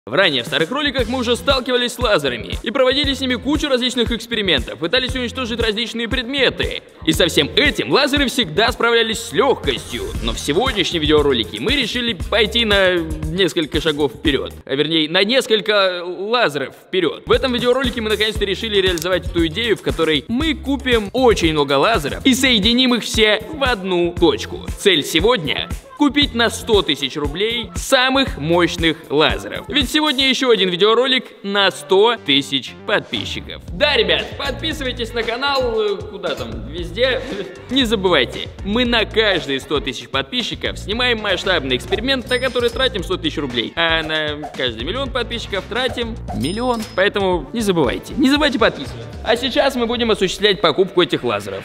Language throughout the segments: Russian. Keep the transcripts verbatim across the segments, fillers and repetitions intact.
В ранее в старых роликах мы уже сталкивались с лазерами и проводили с ними кучу различных экспериментов, пытались уничтожить различные предметы. И со всем этим лазеры всегда справлялись с легкостью. Но в сегодняшнем видеоролике мы решили пойти на несколько шагов вперед. А вернее, на несколько лазеров вперед. В этом видеоролике мы наконец-то решили реализовать эту идею, в которой мы купим очень много лазеров и соединим их все в одну точку. Цель сегодня — купить на сто тысяч рублей самых мощных лазеров. Ведь сегодня еще один видеоролик на сто тысяч подписчиков. Да, ребят, подписывайтесь на канал, куда там, везде. Не забывайте, мы на каждые сто тысяч подписчиков снимаем масштабный эксперимент, на который тратим сто тысяч рублей. А на каждый миллион подписчиков тратим миллион. Поэтому не забывайте, не забывайте подписываться. А сейчас мы будем осуществлять покупку этих лазеров.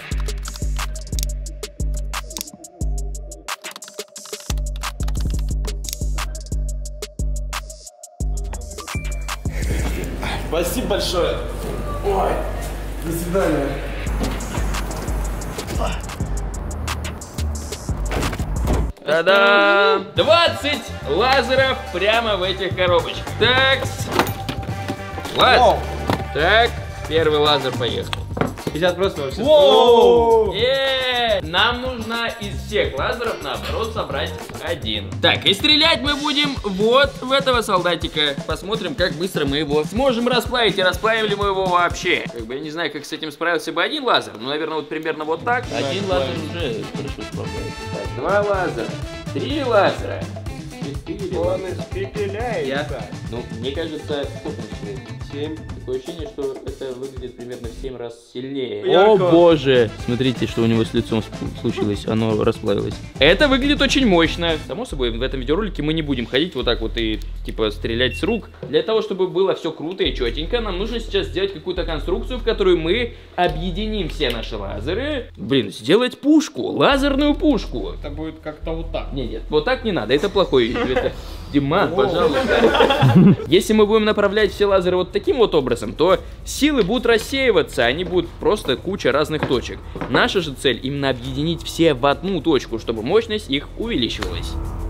Спасибо большое. Ой, до свидания. Та-дам! двадцать лазеров прямо в этих коробочках. Так, лазер. Так, первый лазер поехал. Сейчас просто вообще. Воу! Е-е-е! Нам нужно из всех лазеров, наоборот, собрать один. Так, и стрелять мы будем вот в этого солдатика. Посмотрим, как быстро мы его сможем расплавить. И расплавим ли мы его вообще. Как бы я не знаю, как с этим справился бы один лазер. Ну, наверное, вот примерно вот так. Один лазер уже хорошо справляется. Так, два лазера. Три лазера. Четыре. Он испепеляется. Я... Ну, мне кажется, семь. Такое ощущение, что это выглядит примерно в семь раз сильнее. Ярко. О боже! Смотрите, что у него с лицом случилось. Оно расплавилось. Это выглядит очень мощно. Само собой, в этом видеоролике мы не будем ходить вот так вот и типа стрелять с рук. Для того, чтобы было все круто и четенько, нам нужно сейчас сделать какую-то конструкцию, в которую мы объединим все наши лазеры. Блин, сделать пушку, лазерную пушку. Это будет как-то вот так. Нет, нет, вот так не надо, это плохой. Это... Диман, пожалуйста. Если мы будем направлять все лазеры вот таким вот образом, то силы будут рассеиваться, они будут просто куча разных точек. Наша же цель именно объединить все в одну точку, чтобы мощность их увеличивалась.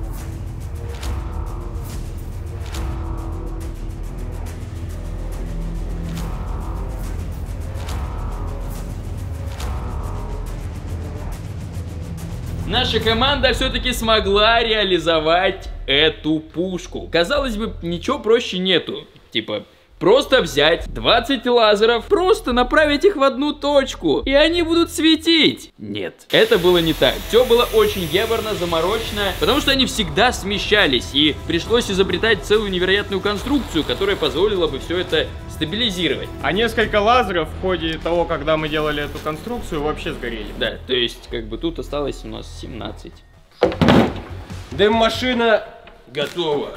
Наша команда все-таки смогла реализовать эту пушку. Казалось бы, ничего проще нету. Типа, просто взять двадцать лазеров, просто направить их в одну точку, и они будут светить. Нет, это было не так. Все было очень геборно, заморочно, потому что они всегда смещались, и пришлось изобретать целую невероятную конструкцию, которая позволила бы все это стабилизировать. А несколько лазеров в ходе того, когда мы делали эту конструкцию, вообще сгорели. Да, то есть, как бы тут осталось у нас семнадцать. Дым-машина Готово.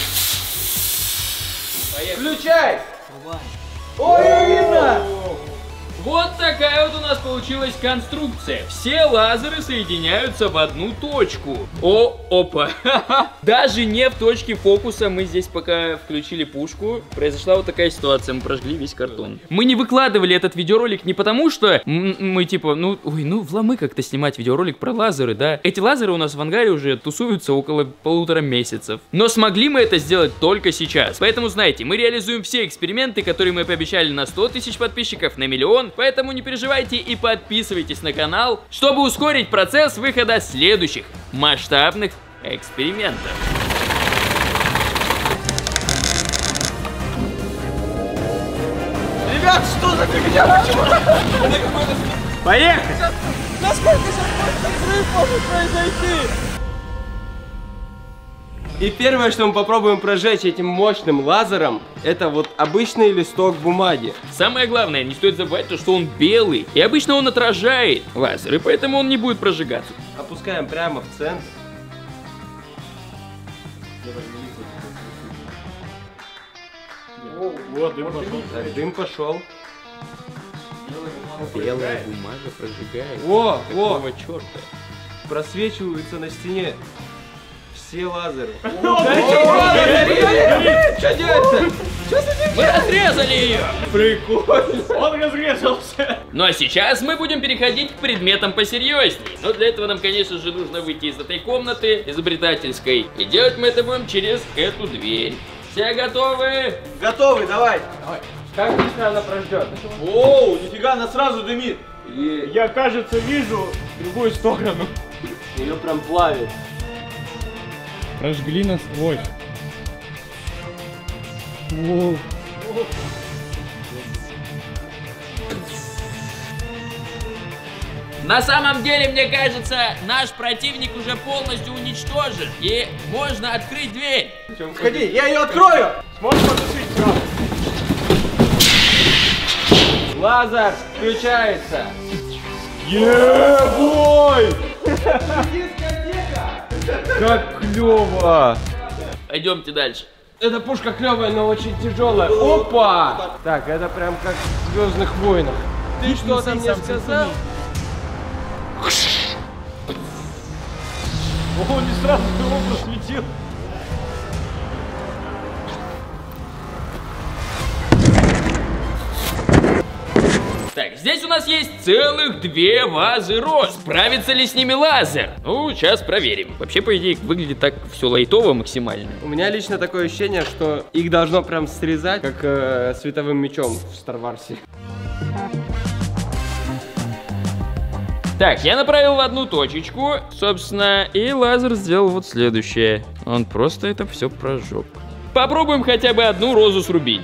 Включай! Ой, видно! Вот такая вот у нас получилась конструкция. Все лазеры соединяются в одну точку. О, опа. Даже не в точке фокуса мы здесь пока включили пушку. Произошла вот такая ситуация, мы прожгли весь картон. Мы не выкладывали этот видеоролик не потому, что мы типа, ну, ой, ну вломы как-то снимать видеоролик про лазеры, да. Эти лазеры у нас в ангаре уже тусуются около полутора месяцев. Но смогли мы это сделать только сейчас. Поэтому, знаете, мы реализуем все эксперименты, которые мы пообещали на сто тысяч подписчиков, на миллион. Поэтому не переживайте и подписывайтесь на канал, чтобы ускорить процесс выхода следующих масштабных экспериментов. Ребят, что за фигня? Поехали! Насколько сейчас взрыв может произойти? И первое, что мы попробуем прожечь этим мощным лазером, это вот обычный листок бумаги. Самое главное, не стоит забывать то, что он белый, и обычно он отражает лазер, и поэтому он не будет прожигаться. Опускаем прямо в центр. Вот, дым пошел. Так, дым пошел. Белая бумага прожигает. О, Какого о! черта? Просвечиваются на стене все лазеры. Что делать-то? Мы разрезали ее! Прикольно! Он разрезался! Ну а сейчас мы будем переходить к предметам посерьезней. Но для этого нам, конечно же, нужно выйти из этой комнаты изобретательской. И делать мы это будем через эту дверь. Все готовы? Готовы, давай. Давай. Как быстро она прождет? Оу, нифига, она сразу дымит. И... Я, кажется, вижу другую сторону. Ее прям плавит. Прожгли насквозь. Воу. На самом деле, мне кажется, наш противник уже полностью уничтожен. И можно открыть дверь. Входи, я ее открою. Сможешь потушить сразу? Лазер включается. Е-бой! Как клево! Пойдемте дальше. Эта пушка клевая, но очень тяжелая. Опа! Так, это прям как в Звездных войнах. Ты что-то мне сказал? Он не сразу его просветил. Так, здесь у нас есть целых две вазы роз. Справится ли с ними лазер? Ну, сейчас проверим. Вообще, по идее, выглядит так все лайтово максимально. У меня лично такое ощущение, что их должно прям срезать, как э, световым мечом в Стар Варсе. Так, я направил в одну точечку, собственно, и лазер сделал вот следующее. Он просто это все прожег. Попробуем хотя бы одну розу срубить.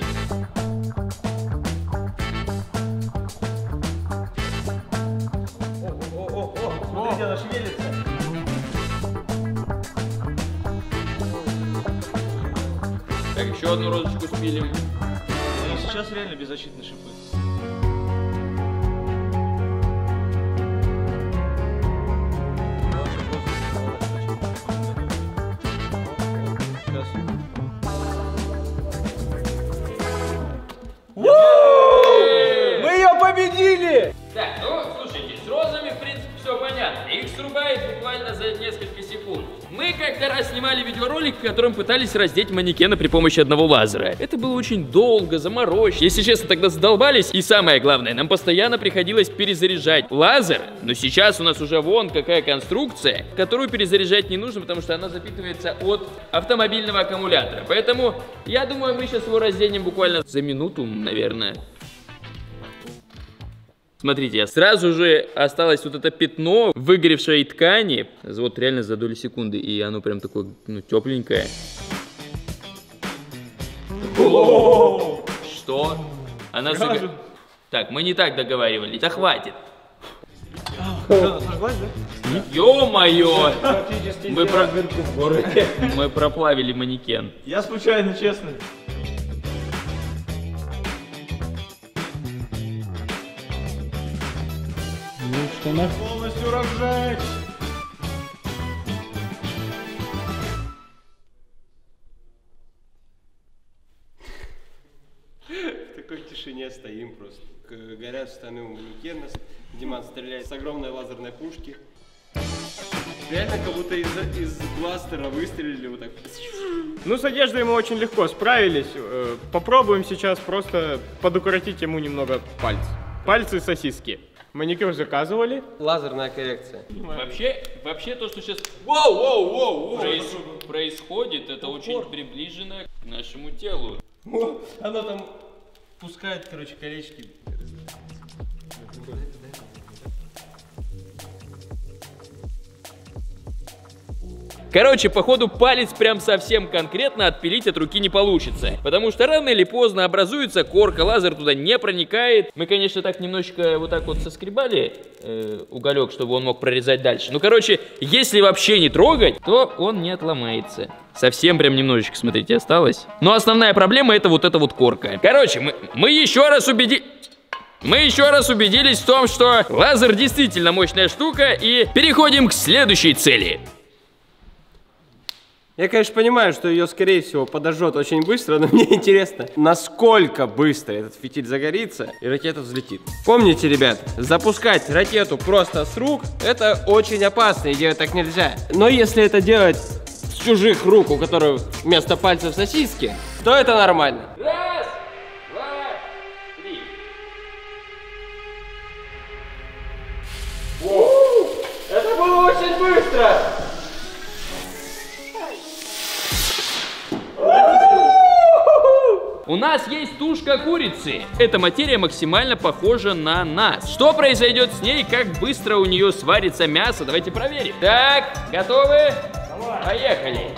Смотрите, она шевелится. Так, еще одну розочку спилим. Но сейчас реально беззащитные шипы. Мы ее победили! Так, ну, слушайте, с розами, в принципе, все понятно. Их срубает буквально за несколько секунд. Мы как-то раз снимали видеоролик, в котором пытались раздеть манекена при помощи одного лазера. Это было очень долго, заморочено. Если честно, тогда задолбались. И самое главное, нам постоянно приходилось перезаряжать лазер. Но сейчас у нас уже вон какая конструкция, которую перезаряжать не нужно, потому что она запитывается от автомобильного аккумулятора. Поэтому, я думаю, мы сейчас его разденем буквально за минуту, наверное. Смотрите, сразу же осталось вот это пятно выгоревшей ткани, вот реально за доли секунды, и оно прям такое, ну, тепленькое. Что? Она заг... Так, мы не так договаривались, да хватит. Ё-моё! Мы, про... мы проплавили манекен. Я случайно, честно. Ну что, на... Полностью разжечь. В такой тишине стоим просто. Горят штаны у манекена. Диман стреляет с огромной лазерной пушки. Реально как будто из, из бластера выстрелили вот так. Ну, с одеждой мы очень легко справились. Попробуем сейчас просто подукоротить ему немного пальцы. Пальцы сосиски. Маникюр заказывали. Лазерная коррекция. Вообще, вообще то, что сейчас воу, воу, воу, проис... происходит, это очень приближено к нашему телу. О, она там пускает, короче, колечки. Короче, походу палец прям совсем конкретно отпилить от руки не получится. Потому что рано или поздно образуется корка, лазер туда не проникает. Мы, конечно, так немножечко вот так вот соскребали э, уголек, чтобы он мог прорезать дальше. Ну, короче, если вообще не трогать, то он не отломается. Совсем прям немножечко, смотрите, осталось. Но основная проблема это вот эта вот корка. Короче, мы, мы еще раз убедились... Мы еще раз убедились в том, что лазер действительно мощная штука, и переходим к следующей цели. Я, конечно, понимаю, что ее, скорее всего, подожжет очень быстро, но мне интересно, насколько быстро этот фитиль загорится и ракета взлетит. Помните, ребят, запускать ракету просто с рук – это очень опасно, и делать так нельзя. Но если это делать с чужих рук, у которых вместо пальцев сосиски, то это нормально. Раз, два, три. Это было очень быстро! У нас есть тушка курицы. Эта материя максимально похожа на нас. Что произойдет с ней, как быстро у нее сварится мясо? Давайте проверим. Так, готовы? Давай. Поехали.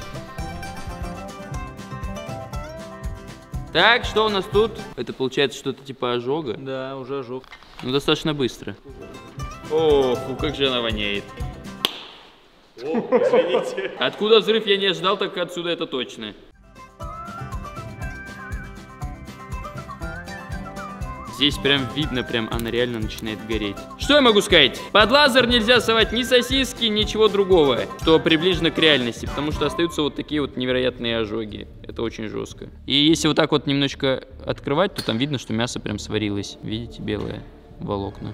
Так, что у нас тут? Это получается что-то типа ожога? Да, уже ожог. Ну, достаточно быстро. О, фу, как же она воняет. О, извините. Откуда взрыв я не ожидал, так отсюда это точно. Здесь прям видно, прям она реально начинает гореть. Что я могу сказать? Под лазер нельзя совать ни сосиски, ничего другого, что приближено к реальности, потому что остаются вот такие вот невероятные ожоги. Это очень жестко. И если вот так вот немножечко открывать, то там видно, что мясо прям сварилось. Видите, белое волокна.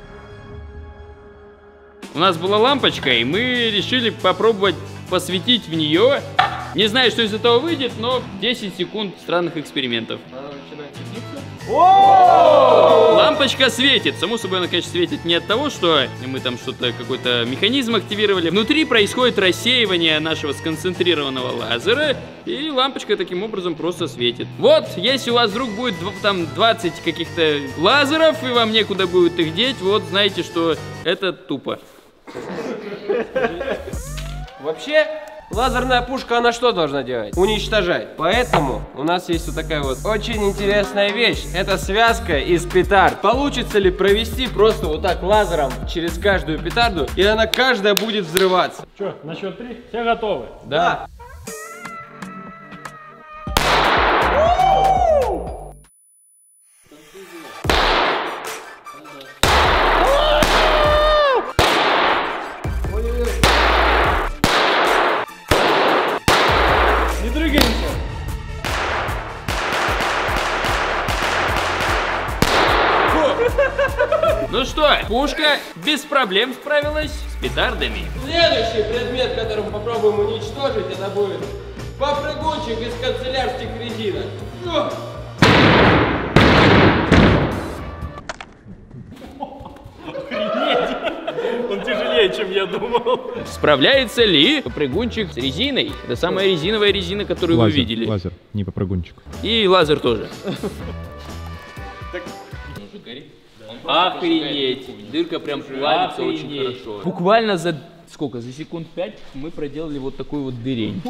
У нас была лампочка, и мы решили попробовать посветить в нее. Не знаю, что из этого выйдет, но десять секунд странных экспериментов. Лампочка светит. Само собой, она, конечно, светит не от того, что мы там что-то, какой-то механизм активировали. Внутри происходит рассеивание нашего сконцентрированного лазера, и лампочка таким образом просто светит. Вот, если у вас вдруг будет там двадцать каких-то лазеров, и вам некуда будет их деть, вот знаете, что это тупо. Вообще, лазерная пушка, она что должна делать? Уничтожать. Поэтому у нас есть вот такая вот очень интересная вещь. Это связка из петард. Получится ли провести просто вот так лазером через каждую петарду, и она каждая будет взрываться? Что, на счет три? Все готовы? Да. Ну что, пушка без проблем справилась с петардами. Следующий предмет, который мы попробуем уничтожить, это будет попрыгунчик из канцелярских резинок. Он тяжелее, чем я думал. Справляется ли попрыгунчик с резиной? Это самая резиновая резина, которую лазер, вы видели. Лазер, не попрыгунчик. И лазер тоже. Охренеть! Дырка прям плавится очень хорошо. Буквально за сколько? За секунд пять мы проделали вот такой вот дырень.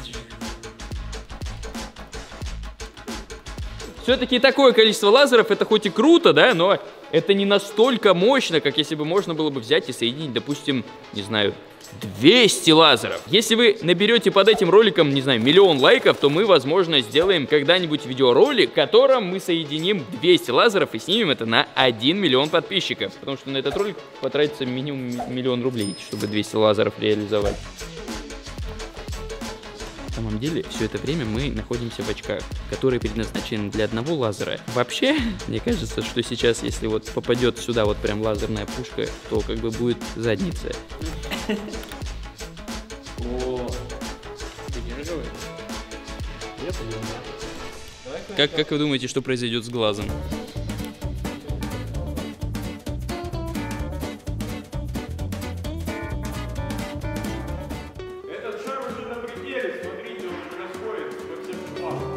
Все-таки такое количество лазеров, это хоть и круто, да, но это не настолько мощно, как если бы можно было бы взять и соединить, допустим, не знаю, двести лазеров. Если вы наберете под этим роликом, не знаю, миллион лайков, то мы, возможно, сделаем когда-нибудь видеоролик, в котором мы соединим двести лазеров и снимем это на один миллион подписчиков. Потому что на этот ролик потратится минимум миллион рублей, чтобы двести лазеров реализовать. На самом деле, все это время мы находимся в очках, которые предназначены для одного лазера. Вообще, мне кажется, что сейчас, если вот попадет сюда вот прям лазерная пушка, то как бы будет задница. Как, как вы думаете, что произойдет с глазом? Этот шар уже на пределе, смотрите, он происходит во всех углах.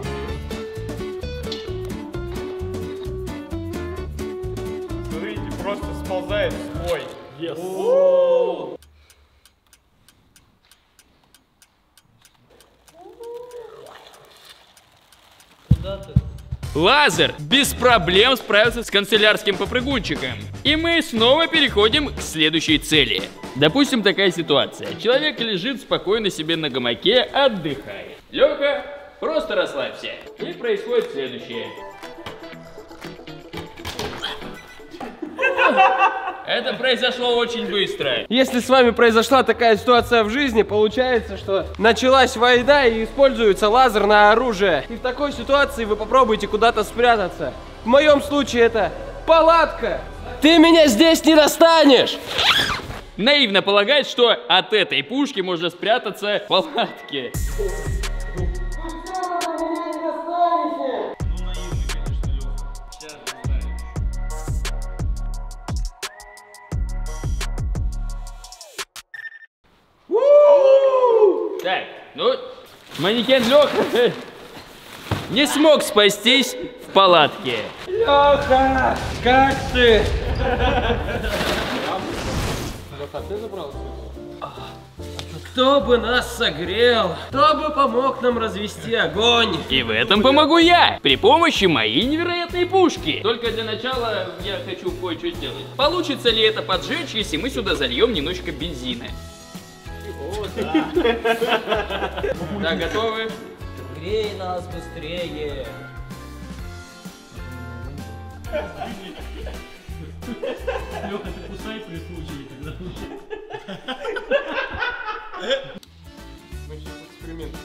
Смотрите, просто сползает свой. Yes. Лазер без проблем справился с канцелярским попрыгунчиком. И мы снова переходим к следующей цели. Допустим, такая ситуация. Человек лежит спокойно себе на гамаке, отдыхает. Лёха, просто расслабься. И происходит следующее. Это произошло очень быстро. Если с вами произошла такая ситуация в жизни, получается, что началась война и используется лазерное оружие. И в такой ситуации вы попробуйте куда-то спрятаться. В моем случае это палатка. Ты меня здесь не достанешь! Наивно полагать, что от этой пушки можно спрятаться в палатке. Так, ну, манекен Лёха не смог спастись в палатке. Леха, как ты? Кто бы нас согрел? Кто бы помог нам развести огонь? И в этом помогу я, при помощи моей невероятной пушки. Только для начала я хочу кое-что сделать. Получится ли это поджечь, если мы сюда зальем немножечко бензина? О, да. Да, готовы? Грей нас быстрее. Лёха, ты кусай при случае, когда Мы сейчас эксперимент.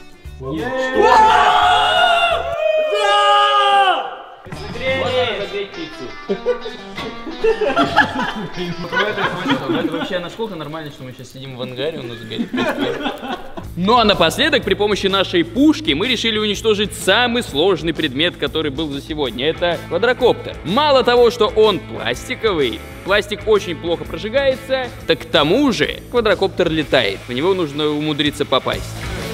Можно разогреть пиццу. Это вообще насколько нормально, что мы сейчас сидим в ангаре, у нас горит пицца. Ну а напоследок, при помощи нашей пушки, мы решили уничтожить самый сложный предмет, который был за сегодня. Это квадрокоптер. Мало того, что он пластиковый, пластик очень плохо прожигается, так к тому же квадрокоптер летает. В него нужно умудриться попасть.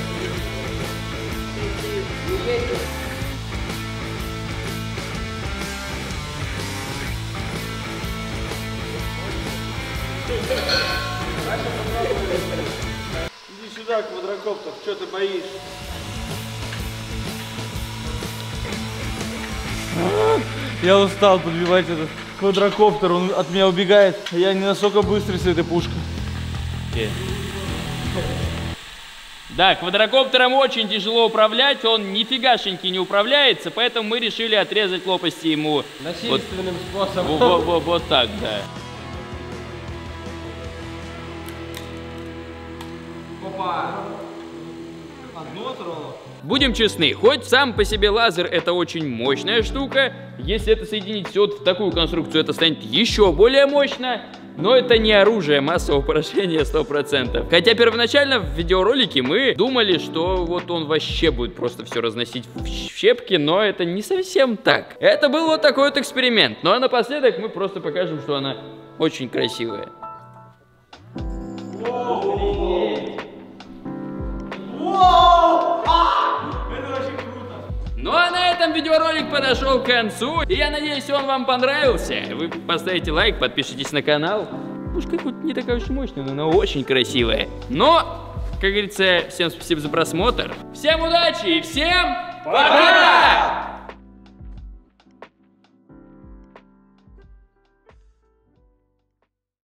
Иди сюда, квадрокоптер, что ты боишься? Я устал подбивать этот квадрокоптер, он от меня убегает. Я не настолько быстрый с этой пушкой. Да, квадрокоптером очень тяжело управлять, он нифигашеньки не управляется, поэтому мы решили отрезать лопасти ему. Насильственным Вот, способом. вот, вот, вот так, да. Будем честны, хоть сам по себе лазер это очень мощная штука, если это соединить все вот в такую конструкцию, это станет еще более мощно, но это не оружие массового поражения сто процентов. Хотя первоначально в видеоролике мы думали, что вот он вообще будет просто все разносить в щепки, но это не совсем так. Это был вот такой вот эксперимент. Ну а напоследок мы просто покажем, что она очень красивая. Ну а на этом видеоролик подошел к концу. И я надеюсь, он вам понравился. Вы поставите лайк, подпишитесь на канал. Пушка хоть не такая уж мощная, но она очень красивая. Но, как говорится, всем спасибо за просмотр. Всем удачи и всем пока!